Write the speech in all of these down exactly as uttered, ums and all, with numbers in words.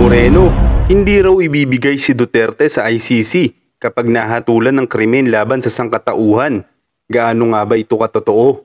Moreno, hindi raw ibibigay si Duterte sa I C C kapag nahatulan ng krimen laban sa sangkatauhan. Gaano nga ba ito katotoo?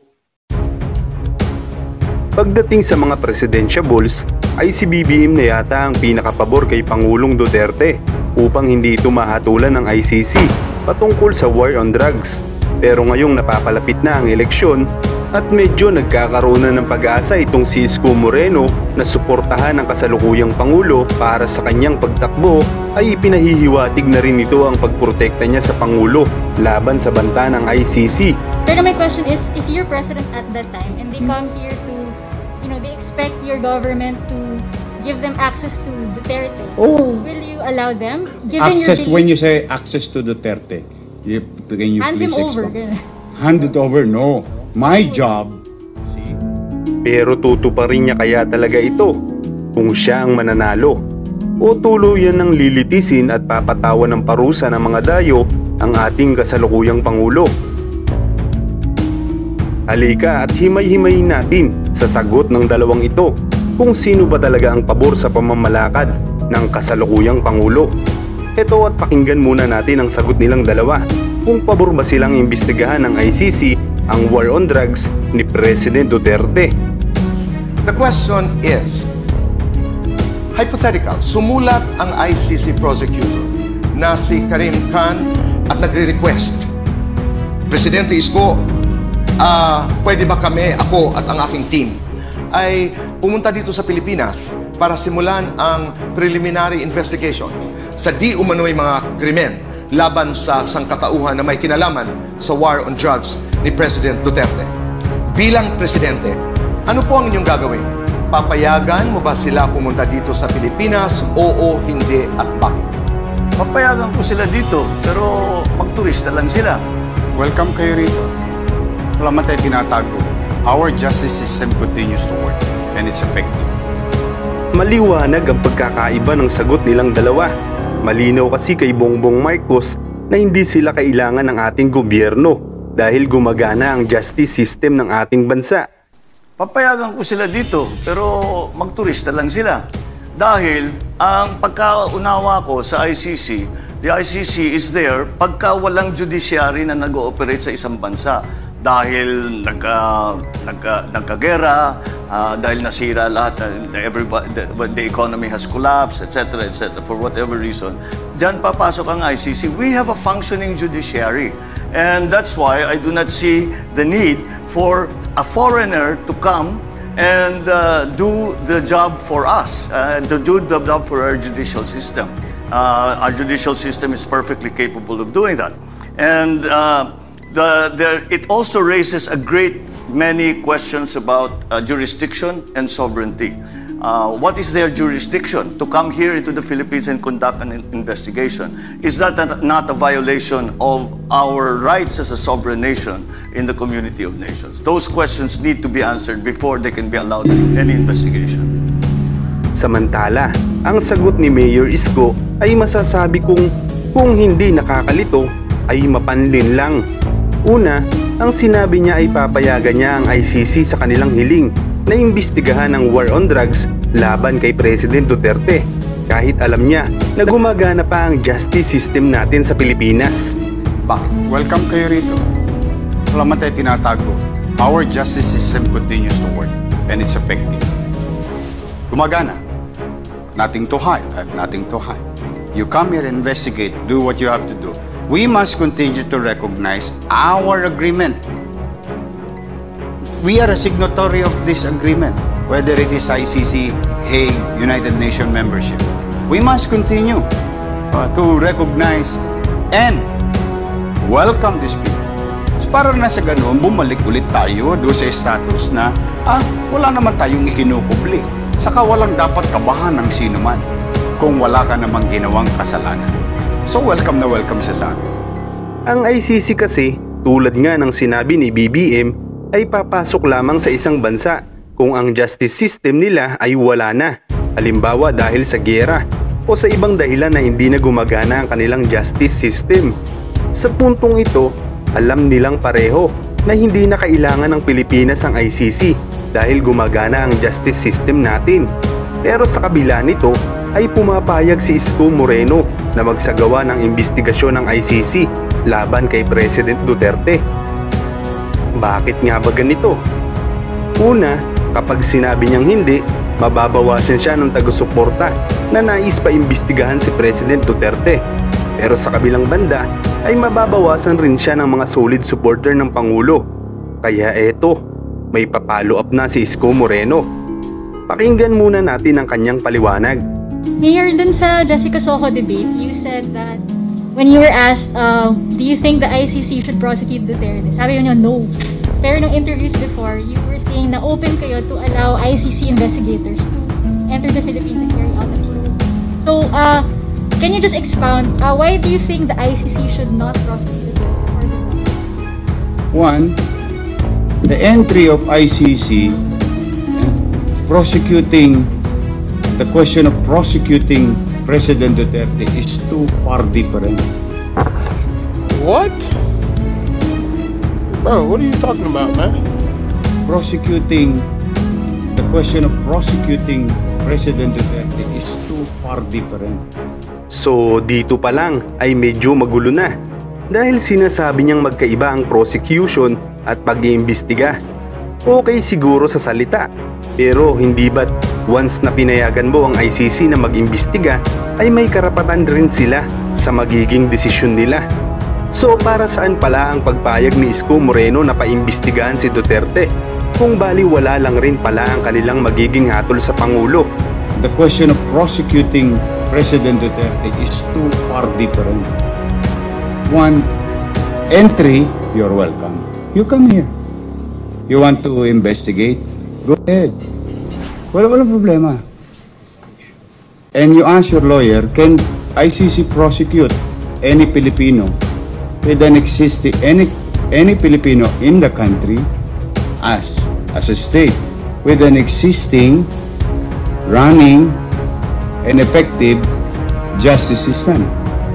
Pagdating sa mga presidentiables, ay si B B M na yata ang pinakapabor kay Pangulong Duterte upang hindi ito mahatulan ng I C C patungkol sa war on drugs. Pero ngayong napapalapit na ang eleksyon at medyo nagkakaroon na ng pag-asa itong si Isko Moreno na suportahan ang kasalukuyang Pangulo para sa kanyang pagtakbo, ay ipinahihiwatig na rin ito ang pagprotekta niya sa Pangulo laban sa banta ng I C C. Pero my question is, if you're president at that time and they come here to, you know, they expect your government to give them access to Duterte, Oh. will you allow them? Given Access, your when you say access to Duterte, you, can you hand please him over. explain? Hand it over? No. My job. See? Pero tutuparin niya kaya talaga ito kung siya ang mananalo? O tuluyan ng lilitisin at papatawan ng parusa ng mga dayo ang ating kasalukuyang Pangulo? Halika at himay-himayin natin sa sagot ng dalawang ito kung sino ba talaga ang pabor sa pamamalakad ng kasalukuyang Pangulo. Ito at pakinggan muna natin ang sagot nilang dalawa kung pabor ba silang imbestigahan ng I C C ang war on drugs ni President Duterte. The question is, hypothetical, sumulat ang I C C prosecutor na si Karim Khan at nagre-request, Presidente Isko, uh, pwede ba kami, ako at ang aking team, ay pumunta dito sa Pilipinas para simulan ang preliminary investigation sa di umano'y mga krimen laban sa sangkatauhan na may kinalaman sa war on drugs ni President Duterte. Bilang Presidente, ano po ang inyong gagawin? Papayagan mo ba sila pumunta dito sa Pilipinas? Oo, hindi, at bakit? Papayagan ko sila dito, pero magturista lang sila. Welcome kayo rito. Wala man tayo tinatago. Our justice system continues to work and it's effective. Maliwanag ang pagkakaiba ng sagot nilang dalawa. Malinaw kasi kay Bongbong Marcos na hindi sila kailangan ng ating gobyerno dahil gumagana ang justice system ng ating bansa. Papayagan ko sila dito, pero magturista lang sila. Dahil ang pagkaunawa ko sa I C C, the I C C is there pagka walang judiciary na nag-ooperate sa isang bansa. Dahil nagka, nagka, nagkagera, uh, dahil nasira lahat, uh, everybody, the, the economy has collapsed, et cetera, et cetera, for whatever reason. Diyan papasok ang I C C. We have a functioning judiciary. And that's why I do not see the need for a foreigner to come and uh, do the job for us, uh, to do the job for our judicial system. Uh, our judicial system is perfectly capable of doing that. And uh, the, the, it also raises a great many questions about uh, jurisdiction and sovereignty. Uh, what is their jurisdiction to come here into the Philippines and conduct an investigation? Is that not a violation of our rights as a sovereign nation in the community of nations? Those questions need to be answered before they can be allowed any investigation. Samantala, ang sagot ni Mayor Isko ay masasabi kong kung hindi nakakalito ay mapanlin lang. Una, ang sinabi niya ay papayagan niya ang I C C sa kanilang hiling na imbestigahan ang war on drugs laban kay President Duterte kahit alam niya na gumagana pa ang justice system natin sa Pilipinas. Bakit? Welcome kayo rito. Wala man tayo tinatago. Our justice system continues to work and it's effective. Gumagana. Nothing to hide. I have nothing to hide. You come here, investigate, do what you have to do. We must continue to recognize our agreement. We are a signatory of this agreement, whether it is I C C, Hague, United Nations membership. We must continue uh, to recognize and welcome these people. So para na sa ganun, bumalik ulit tayo doon sa status na, ah, wala naman tayong ikinukubli. Saka walang dapat kabahan ng sino man kung wala ka namang ginawang kasalanan. So welcome na welcome siya sa atin. Ang I C C kasi, tulad nga ng sinabi ni B B M, ay papasok lamang sa isang bansa kung ang justice system nila ay wala na. Halimbawa dahil sa giyera o sa ibang dahilan na hindi na gumagana ang kanilang justice system. Sa puntong ito, alam nilang pareho na hindi na kailangan ng Pilipinas ang I C C dahil gumagana ang justice system natin. Pero sa kabila nito, ay pumapayag si Isko Moreno na magsagawa ng imbestigasyon ng I C C laban kay President Duterte. Bakit nga ba ganito? Una, kapag sinabi niyang hindi, mababawasan siya ng taga-suporta na nais pa imbestigahan si President Duterte. Pero sa kabilang banda ay mababawasan rin siya ng mga solid supporter ng Pangulo. Kaya eto, may papalo up na si Isko Moreno. Pakinggan muna natin ang kanyang paliwanag. Mayor, dun sa Jessica Soho debate, you said that when you were asked, uh, do you think the I C C should prosecute Duterte? Sabi niyo, no. Pero nung interviews before, you were saying na open kayo to allow I C C investigators to enter the Philippines and carry out the probe. So, uh, can you just expound, uh, why do you think the I C C should not prosecute Duterte? One, the entry of I C C prosecuting, the question of prosecuting President Duterte is too far different. What? Bro, what are you talking about, man? Prosecuting, the question of prosecuting President Duterte is too far different. So dito pa lang ay medyo magulo na dahil sinasabi niyang magkaiba ang prosecution at pag-iimbestiga. Okay siguro sa salita, pero hindi ba't once na pinayagan mo ang I C C na mag-imbestiga ay may karapatan rin sila sa magiging desisyon nila. So para saan pala ang pagpayag ni Isko Moreno na paimbestigahan si Duterte kung baliwala lang rin pala ang kanilang magiging hatol sa Pangulo? The question of prosecuting President Duterte is too far different. One, entry, you're welcome. You come here. You want to investigate? Go ahead. Wala, walang problema. And you ask your lawyer, can I C C prosecute any Filipino with an existing, any, any Filipino in the country as, as a state with an existing, running, and effective justice system?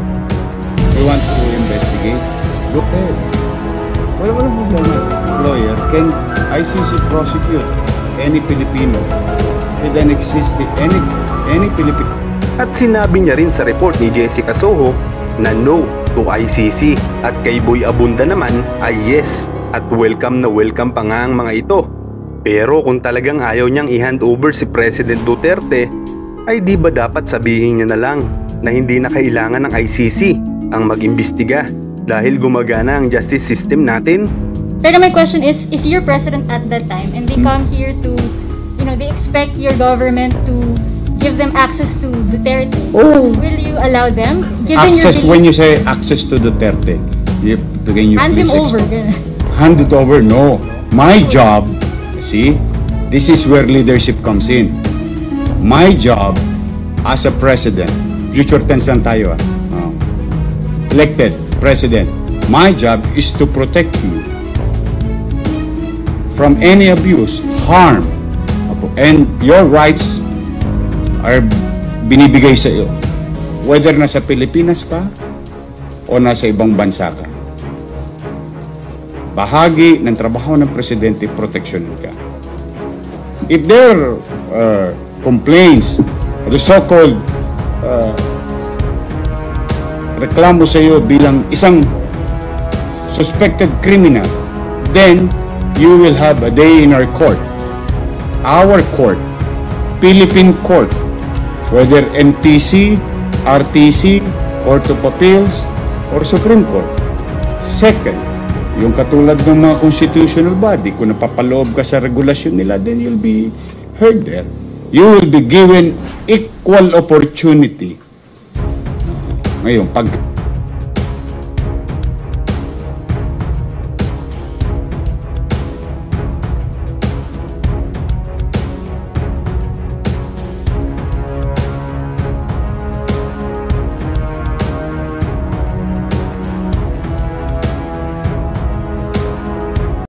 You want to investigate? Go ahead. Wala, walang problema. Lawyer, can I C C prosecute any Filipino with an existing, any, any Filipino? At sinabi niya rin sa report ni Jessica Soho na no to I C C at kay Boy Abunda naman ay yes at welcome na welcome pa nga ang mga ito. Pero kung talagang ayaw niyang i-hand over si President Duterte, ay di ba dapat sabihin niya na lang na hindi na kailangan ng I C C ang mag-imbestiga dahil gumagana ang justice system natin? Pero my question is, if you're president at that time and they come here to, you know, they expect your government to give them access to Duterte, Oh. will you allow them? Given Access, your when you say access to Duterte, you, can you hand him please over. explain? Hand it over? No. My job, see, this is where leadership comes in. My job as a president, future tense lang tayo, ah. Oh. Elected president, my job is to protect you from any abuse, harm, and your rights are binibigay sa iyo. Whether nasa Pilipinas ka o nasa ibang bansa ka. Bahagi ng trabaho ng presidente, proteksyonan ka. If there are uh, complaints, the so-called uh, reklamo sa iyo bilang isang suspected criminal, then you will have a day in our court. Our court, Philippine court, whether M T C, R T C, Court of Appeals, or Supreme Court. Second, yung katulad ng mga constitutional body, kung napapaloob ka sa regulasyon nila, then you'll be heard there. You will be given equal opportunity. Ngayon, pag